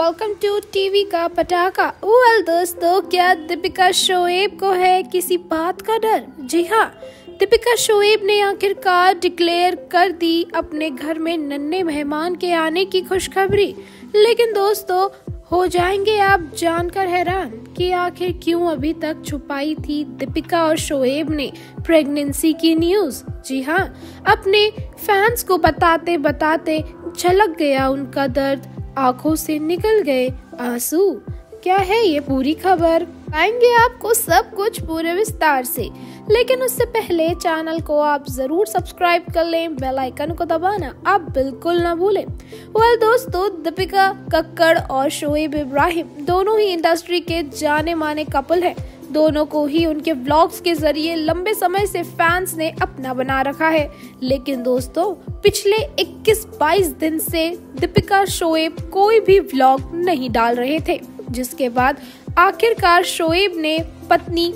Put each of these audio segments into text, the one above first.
Welcome to TV का पटाखा। Well दोस्तों, क्या दीपिका शोएब को है किसी बात का डर? जी हाँ, दीपिका शोएब ने आखिरकार डिक्लेयर कर दी अपने घर में नन्हे मेहमान के आने की खुशखबरी। लेकिन दोस्तों, हो जाएंगे आप जानकर हैरान कि आखिर क्यों अभी तक छुपाई थी दीपिका और शोएब ने प्रेगनेंसी की न्यूज। जी हाँ, अपने फैंस को बताते बताते झलक गया उनका दर्द, आंखों से निकल गए आंसू। क्या है ये पूरी खबर, आएंगे आपको सब कुछ पूरे विस्तार से। लेकिन उससे पहले चैनल को आप जरूर सब्सक्राइब कर लें, बेल आइकन को दबाना आप बिल्कुल ना भूलें। वेल दोस्तों, दीपिका कक्कड़ और शोएब इब्राहिम दोनों ही इंडस्ट्री के जाने माने कपल हैं। दोनों को ही उनके व्लॉग्स के जरिए लंबे समय से फैंस ने अपना बना रखा है। लेकिन दोस्तों, पिछले 21-22 दिन से दीपिका शोएब कोई भी व्लॉग नहीं डाल रहे थे, जिसके बाद आखिरकार शोएब ने पत्नी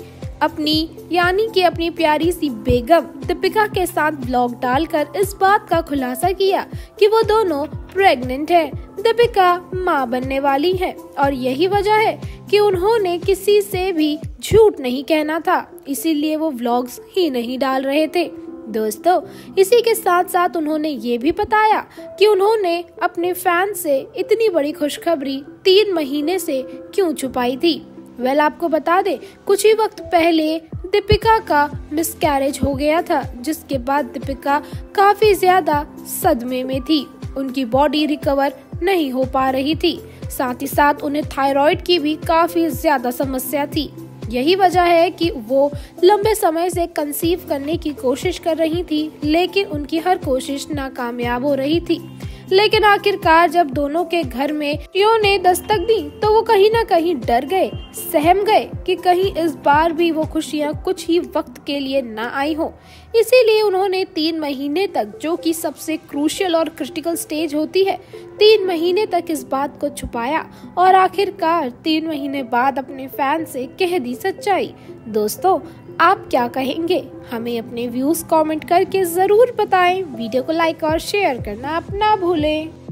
अपनी प्यारी सी बेगम दीपिका के साथ व्लॉग डालकर इस बात का खुलासा किया कि वो दोनों प्रेग्नेंट हैं। दीपिका मां बनने वाली है और यही वजह है कि उन्होंने किसी से भी झूठ नहीं कहना था, इसीलिए वो व्लॉग्स ही नहीं डाल रहे थे। दोस्तों, इसी के साथ साथ उन्होंने ये भी बताया कि उन्होंने अपने फैन से इतनी बड़ी खुशखबरी 3 महीने से क्यों छुपाई थी। वेल, आपको बता दे, कुछ ही वक्त पहले दीपिका का मिसकैरेज हो गया था, जिसके बाद दीपिका काफी ज्यादा सदमे में थी। उनकी बॉडी रिकवर नहीं हो पा रही थी, साथ ही साथ उन्हें थायराइड की भी काफी ज्यादा समस्या थी। यही वजह है कि वो लंबे समय से कंसीव करने की कोशिश कर रही थी, लेकिन उनकी हर कोशिश नाकामयाब हो रही थी। लेकिन आखिरकार जब दोनों के घर में खुशियों ने दस्तक दी तो वो कहीं ना कहीं डर गए, सहम गए कि कहीं इस बार भी वो खुशियां कुछ ही वक्त के लिए ना आई हो। इसीलिए उन्होंने 3 महीने तक, जो कि सबसे क्रूशियल और क्रिटिकल स्टेज होती है, 3 महीने तक इस बात को छुपाया और आखिरकार 3 महीने बाद अपने फैन से कह दी सच्चाई। दोस्तों, आप क्या कहेंगे? हमें अपने व्यूज कमेंट करके जरूर बताएं। वीडियो को लाइक और शेयर करना आप ना भूलें।